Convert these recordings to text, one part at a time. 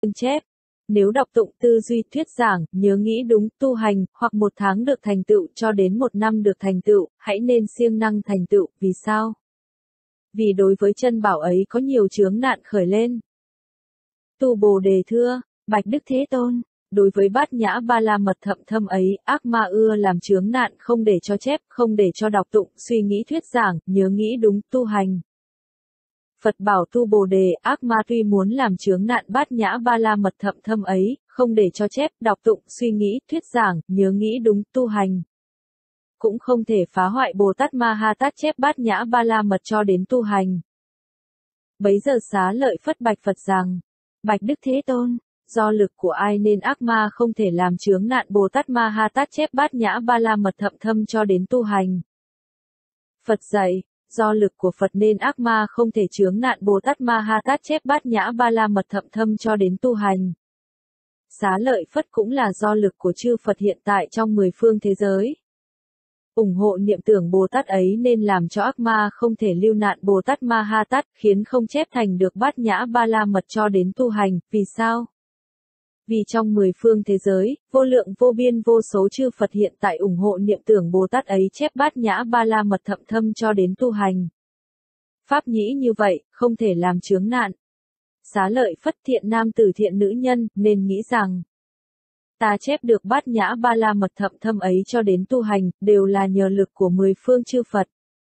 chép. Nếu đọc tụng tư duy thuyết giảng, nhớ nghĩ đúng, tu hành, hoặc 1 tháng được thành tựu cho đến 1 năm được thành tựu, hãy nên siêng năng thành tựu, vì sao? Vì đối với chân bảo ấy có nhiều chướng nạn khởi lên. Tu Bồ Đề thưa, bạch Đức Thế Tôn, đối với bát nhã ba la mật thậm thâm ấy, ác ma ưa làm chướng nạn không để cho chép, không để cho đọc tụng, suy nghĩ thuyết giảng, nhớ nghĩ đúng, tu hành. Phật bảo Tu Bồ Đề, ác ma tuy muốn làm chướng nạn bát nhã ba la mật thậm thâm ấy, không để cho chép, đọc tụng, suy nghĩ, thuyết giảng, nhớ nghĩ đúng, tu hành. Cũng không thể phá hoại Bồ Tát Ma Ha Tát chép bát nhã ba la mật cho đến tu hành. Bấy giờ Xá Lợi Phất bạch Phật rằng, bạch Đức Thế Tôn, do lực của ai nên ác ma không thể làm chướng nạn Bồ Tát Ma Ha Tát chép bát nhã ba la mật thậm thâm cho đến tu hành? Phật dạy, do lực của Phật nên ác ma không thể chướng nạn Bồ Tát Ma Ha Tát chép bát nhã ba la mật thậm thâm cho đến tu hành. Xá Lợi Phất cũng là do lực của chư Phật hiện tại trong 10 phương thế giới. Ủng hộ niệm tưởng Bồ Tát ấy nên làm cho ác ma không thể lưu nạn Bồ Tát Ma Ha Tát, khiến không chép thành được bát nhã ba la mật cho đến tu hành, vì sao? Vì trong 10 phương thế giới, vô lượng vô biên vô số chư Phật hiện tại ủng hộ niệm tưởng Bồ Tát ấy chép bát nhã ba la mật thậm thâm cho đến tu hành. Pháp nhĩ như vậy, không thể làm chướng nạn. Xá Lợi Phất thiện nam tử thiện nữ nhân, nên nghĩ rằng, ta chép được bát nhã ba la mật thậm thâm ấy cho đến tu hành, đều là nhờ lực của 10 phương chư Phật.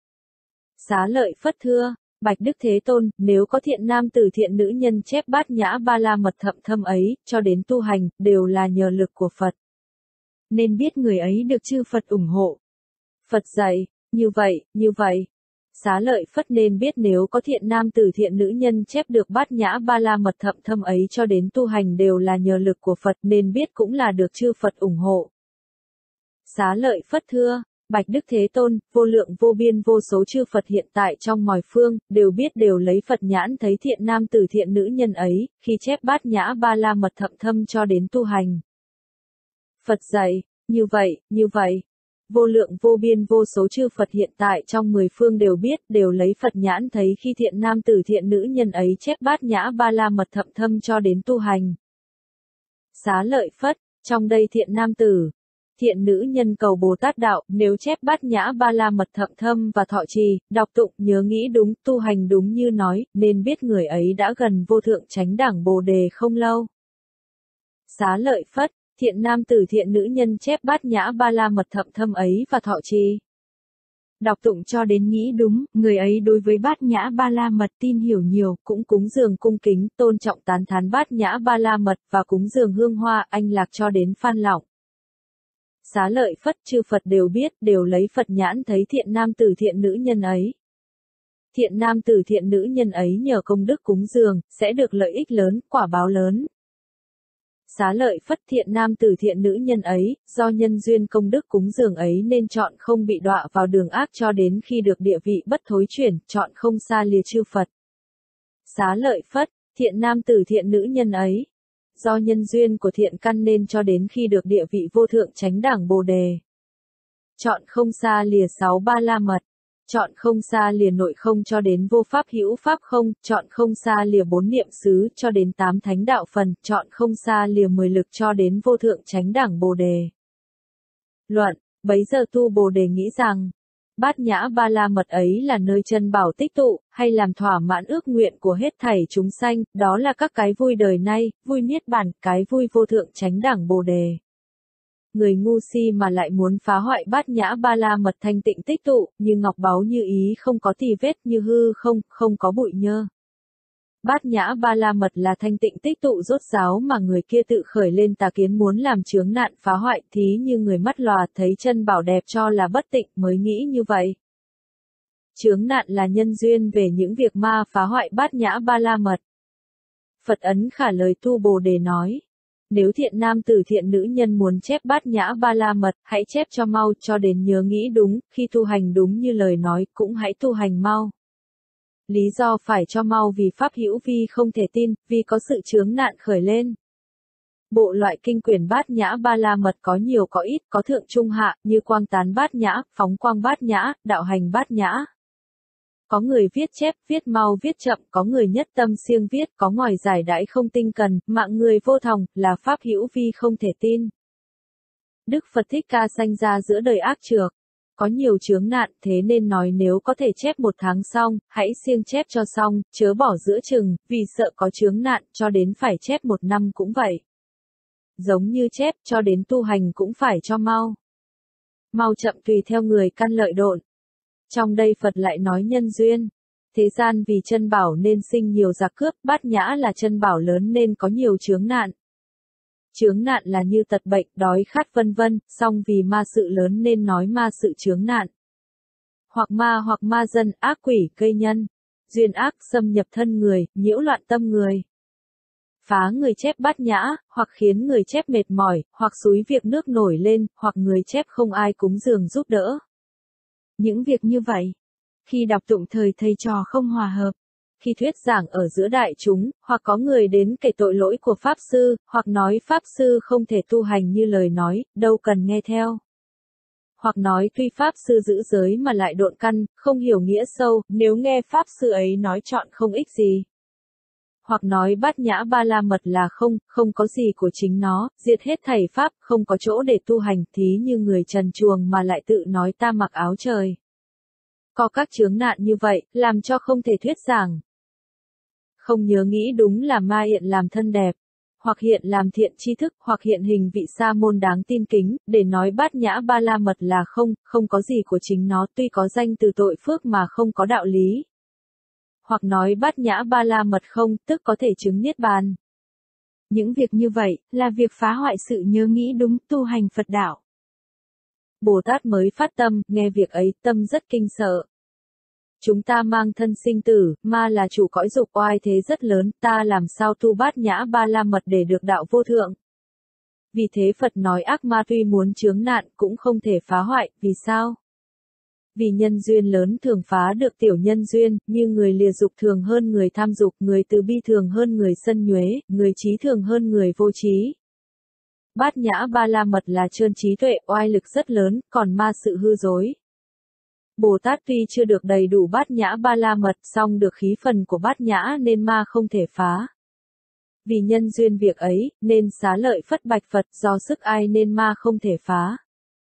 Xá Lợi Phất thưa, bạch Đức Thế Tôn, nếu có thiện nam tử thiện nữ nhân chép bát nhã ba la mật thậm thâm ấy, cho đến tu hành, đều là nhờ lực của Phật. Nên biết người ấy được chư Phật ủng hộ. Phật dạy, như vậy. Xá Lợi Phất nên biết nếu có thiện nam tử thiện nữ nhân chép được bát nhã ba la mật thậm thâm ấy cho đến tu hành đều là nhờ lực của Phật, nên biết cũng là được chư Phật ủng hộ. Xá Lợi Phất thưa, bạch Đức Thế Tôn, vô lượng vô biên vô số chư Phật hiện tại trong mọi phương, đều biết đều lấy Phật nhãn thấy thiện nam tử thiện nữ nhân ấy, khi chép bát nhã ba la mật thậm thâm cho đến tu hành. Phật dạy, như vậy. Vô lượng vô biên vô số chư Phật hiện tại trong 10 phương đều biết, đều lấy Phật nhãn thấy khi thiện nam tử thiện nữ nhân ấy chép bát nhã ba la mật thậm thâm cho đến tu hành. Xá Lợi Phất, trong đây thiện nam tử, thiện nữ nhân cầu Bồ Tát đạo, nếu chép bát nhã ba la mật thậm thâm và thọ trì, đọc tụng, nhớ nghĩ đúng, tu hành đúng như nói, nên biết người ấy đã gần vô thượng chánh đẳng Bồ Đề không lâu. Xá Lợi Phất, thiện nam tử thiện nữ nhân chép bát nhã ba la mật thậm thâm ấy và thọ trì, đọc tụng cho đến nghĩ đúng, người ấy đối với bát nhã ba la mật tin hiểu nhiều, cũng cúng dường cung kính, tôn trọng tán thán bát nhã ba la mật và cúng dường hương hoa, anh lạc cho đến phan lỏng. Xá Lợi Phất, chư Phật đều biết, đều lấy Phật nhãn thấy thiện nam tử thiện nữ nhân ấy. Thiện nam tử thiện nữ nhân ấy nhờ công đức cúng dường, sẽ được lợi ích lớn, quả báo lớn. Xá Lợi Phất, thiện nam tử thiện nữ nhân ấy, do nhân duyên công đức cúng dường ấy nên chọn không bị đọa vào đường ác cho đến khi được địa vị bất thối chuyển, chọn không xa lìa chư Phật. Xá Lợi Phất, thiện nam tử thiện nữ nhân ấy, do nhân duyên của thiện căn nên cho đến khi được địa vị vô thượng chánh đẳng Bồ Đề, chọn không xa lìa 6 ba la mật, chọn không xa lìa nội không cho đến vô pháp hữu pháp không, chọn không xa lìa 4 niệm xứ cho đến 8 thánh đạo phần, chọn không xa lìa 10 lực cho đến vô thượng chánh đẳng Bồ Đề. Luận, bấy giờ Tu Bồ Đề nghĩ rằng, bát nhã ba la mật ấy là nơi chân bảo tích tụ, hay làm thỏa mãn ước nguyện của hết thảy chúng sanh, đó là các cái vui đời nay, vui niết bàn, cái vui vô thượng chánh đẳng Bồ Đề. Người ngu si mà lại muốn phá hoại bát nhã ba la mật thanh tịnh tích tụ, như ngọc báu như ý không có tì vết, như hư không, không có bụi nhơ. Bát nhã ba la mật là thanh tịnh tích tụ rốt ráo mà người kia tự khởi lên tà kiến muốn làm chướng nạn phá hoại, thí như người mắt lòa thấy chân bảo đẹp cho là bất tịnh mới nghĩ như vậy. Chướng nạn là nhân duyên về những việc ma phá hoại bát nhã ba la mật. Phật ấn khả lời Tu Bồ Đề nói, nếu thiện nam tử thiện nữ nhân muốn chép bát nhã ba la mật, hãy chép cho mau cho đến nhớ nghĩ đúng, khi tu hành đúng như lời nói, cũng hãy tu hành mau. Lý do phải cho mau vì pháp hữu vi không thể tin, vì có sự chướng nạn khởi lên. Bộ loại kinh quyển bát nhã ba la mật có nhiều có ít, có thượng trung hạ, như quang tán bát nhã, phóng quang bát nhã, đạo hành bát nhã. Có người viết chép, viết mau viết chậm, có người nhất tâm siêng viết, có ngòi giải đãi không tinh cần, mạng người vô thòng, là pháp hữu vi không thể tin. Đức Phật Thích Ca sanh ra giữa đời ác trược, có nhiều chướng nạn, thế nên nói nếu có thể chép 1 tháng xong, hãy siêng chép cho xong, chớ bỏ giữa chừng, vì sợ có chướng nạn, cho đến phải chép 1 năm cũng vậy. Giống như chép, cho đến tu hành cũng phải cho mau. Mau chậm tùy theo người căn lợi độn. Trong đây Phật lại nói nhân duyên. Thế gian vì chân bảo nên sinh nhiều giặc cướp, Bát Nhã là chân bảo lớn nên có nhiều chướng nạn. Chướng nạn là như tật bệnh, đói khát vân vân, song vì ma sự lớn nên nói ma sự chướng nạn. Hoặc ma dân, ác quỷ, gây nhân. Duyên ác xâm nhập thân người, nhiễu loạn tâm người. Phá người chép Bát Nhã, hoặc khiến người chép mệt mỏi, hoặc xúi việc nước nổi lên, hoặc người chép không ai cúng dường giúp đỡ. Những việc như vậy, khi đọc tụng thời thầy trò không hòa hợp, khi thuyết giảng ở giữa đại chúng, hoặc có người đến kể tội lỗi của Pháp Sư, hoặc nói Pháp Sư không thể tu hành như lời nói, đâu cần nghe theo. Hoặc nói tuy Pháp Sư giữ giới mà lại độn căn, không hiểu nghĩa sâu, nếu nghe Pháp Sư ấy nói chọn không ích gì. Hoặc nói Bát Nhã Ba La Mật là không có gì của chính nó, diệt hết thảy Pháp, không có chỗ để tu hành, thí như người trần truồng mà lại tự nói ta mặc áo trời. Có các chướng nạn như vậy, làm cho không thể thuyết giảng. Không nhớ nghĩ đúng là ma hiện làm thân đẹp, hoặc hiện làm thiện tri thức, hoặc hiện hình vị sa môn đáng tin kính, để nói Bát Nhã Ba La Mật là không có gì của chính nó, tuy có danh từ tội phước mà không có đạo lý. Hoặc nói Bát Nhã Ba La Mật không, tức có thể chứng niết bàn. Những việc như vậy, là việc phá hoại sự nhớ nghĩ đúng tu hành Phật đạo. Bồ Tát mới phát tâm, nghe việc ấy, tâm rất kinh sợ. Chúng ta mang thân sinh tử, ma là chủ cõi dục oai thế rất lớn, ta làm sao tu Bát Nhã Ba La Mật để được đạo vô thượng. Vì thế Phật nói ác ma tuy muốn chướng nạn cũng không thể phá hoại, vì sao? Vì nhân duyên lớn thường phá được tiểu nhân duyên, như người lìa dục thường hơn người tham dục, người từ bi thường hơn người sân nhuế, người trí thường hơn người vô trí. Bát Nhã Ba La Mật là trơn trí tuệ, oai lực rất lớn, còn ma sự hư dối. Bồ Tát tuy chưa được đầy đủ Bát Nhã Ba La Mật, song được khí phần của Bát Nhã nên ma không thể phá. Vì nhân duyên việc ấy, nên xá lợi phất bạch Phật, do sức ai nên ma không thể phá.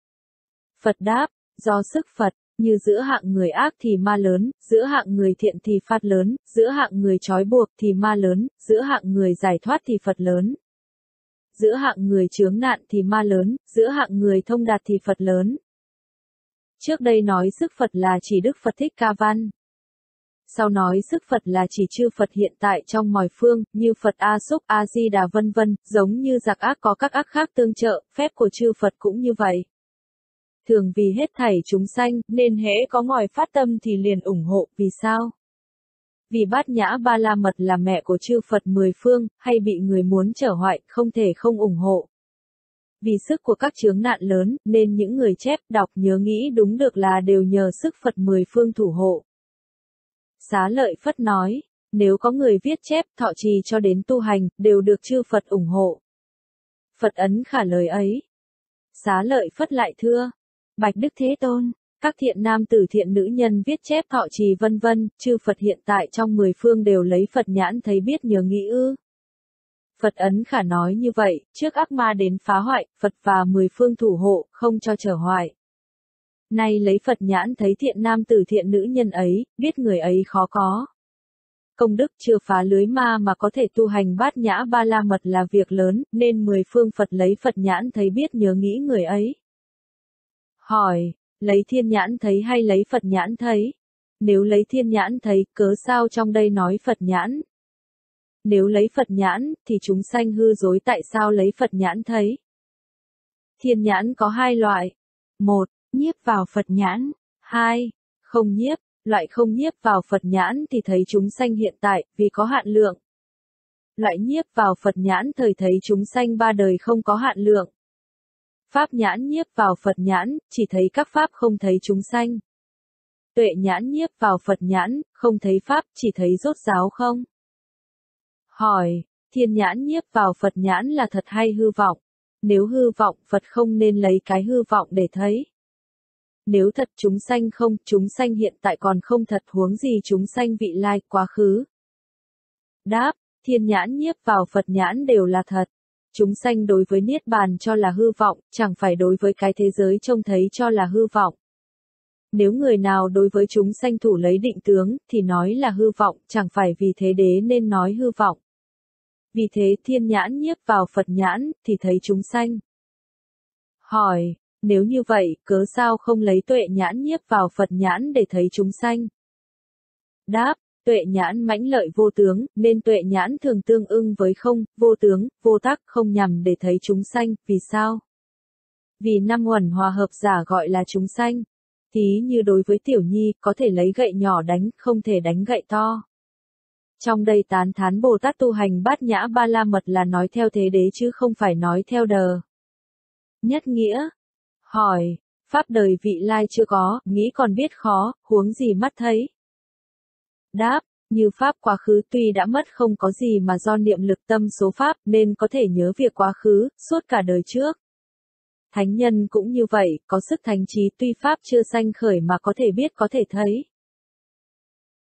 Phật đáp, do sức Phật, như giữa hạng người ác thì ma lớn, giữa hạng người thiện thì Pháp lớn, giữa hạng người trói buộc thì ma lớn, giữa hạng người giải thoát thì Phật lớn. Giữa hạng người chướng nạn thì ma lớn, giữa hạng người thông đạt thì Phật lớn. Trước đây nói sức Phật là chỉ Đức Phật Thích Ca Văn. Sau nói sức Phật là chỉ chư Phật hiện tại trong mọi phương, như Phật A Xúc, A Di Đà vân vân, giống như giặc ác có các ác khác tương trợ, phép của chư Phật cũng như vậy. Thường vì hết thảy chúng sanh, nên hễ có ngòi phát tâm thì liền ủng hộ, vì sao? Vì Bát Nhã Ba La Mật là mẹ của chư Phật 10 phương, hay bị người muốn trở hoại, không thể không ủng hộ. Vì sức của các chướng nạn lớn, nên những người chép, đọc, nhớ nghĩ đúng được là đều nhờ sức Phật 10 phương thủ hộ. Xá Lợi Phất nói, nếu có người viết chép, thọ trì cho đến tu hành, đều được chư Phật ủng hộ. Phật ấn khả lời ấy. Xá Lợi Phất lại thưa, bạch Đức Thế Tôn, các thiện nam tử thiện nữ nhân viết chép thọ trì vân vân, chư Phật hiện tại trong 10 phương đều lấy Phật nhãn thấy biết nhớ nghĩ ư. Phật ấn khả nói như vậy, trước ác ma đến phá hoại, Phật và 10 phương thủ hộ, không cho trở hoại. Nay lấy Phật nhãn thấy thiện nam tử thiện nữ nhân ấy, biết người ấy khó có. Công đức chưa phá lưới ma mà có thể tu hành Bát Nhã Ba La Mật là việc lớn, nên 10 phương Phật lấy Phật nhãn thấy biết nhớ nghĩ người ấy. Hỏi, lấy thiên nhãn thấy hay lấy Phật nhãn thấy? Nếu lấy thiên nhãn thấy, cớ sao trong đây nói Phật nhãn? Nếu lấy Phật nhãn, thì chúng sanh hư dối tại sao lấy Phật nhãn thấy? Thiên nhãn có 2 loại. 1. Nhiếp vào Phật nhãn. 2. Không nhiếp. Loại không nhiếp vào Phật nhãn thì thấy chúng sanh hiện tại, vì có hạn lượng. Loại nhiếp vào Phật nhãn thời thấy chúng sanh ba đời không có hạn lượng. Pháp nhãn nhiếp vào Phật nhãn, chỉ thấy các pháp không thấy chúng sanh. Tuệ nhãn nhiếp vào Phật nhãn, không thấy pháp, chỉ thấy rốt ráo không? Hỏi, thiên nhãn nhiếp vào Phật nhãn là thật hay hư vọng? Nếu hư vọng, Phật không nên lấy cái hư vọng để thấy. Nếu thật chúng sanh không, chúng sanh hiện tại còn không thật, huống gì chúng sanh vị lai, quá khứ. Đáp, thiên nhãn nhiếp vào Phật nhãn đều là thật. Chúng sanh đối với niết bàn cho là hư vọng, chẳng phải đối với cái thế giới trông thấy cho là hư vọng. Nếu người nào đối với chúng sanh thủ lấy định tướng, thì nói là hư vọng, chẳng phải vì thế đế nên nói hư vọng. Vì thế thiên nhãn nhiếp vào Phật nhãn, thì thấy chúng sanh. Hỏi, nếu như vậy, cớ sao không lấy tuệ nhãn nhiếp vào Phật nhãn để thấy chúng sanh? Đáp, tuệ nhãn mãnh lợi vô tướng, nên tuệ nhãn thường tương ưng với không, vô tướng, vô tác, không nhằm để thấy chúng sanh, vì sao? Vì năm uẩn hòa hợp giả gọi là chúng sanh. Thí như đối với tiểu nhi, có thể lấy gậy nhỏ đánh, không thể đánh gậy to. Trong đây tán thán Bồ Tát tu hành Bát Nhã Ba La Mật là nói theo thế đế chứ không phải nói theo đờ. Nhất nghĩa. Hỏi, pháp đời vị lai chưa có, nghĩ còn biết khó, huống gì mắt thấy? Đáp, như pháp quá khứ tuy đã mất không có gì mà do niệm lực tâm số pháp nên có thể nhớ việc quá khứ, suốt cả đời trước. Thánh nhân cũng như vậy, có sức thánh trí tuy pháp chưa sanh khởi mà có thể biết có thể thấy.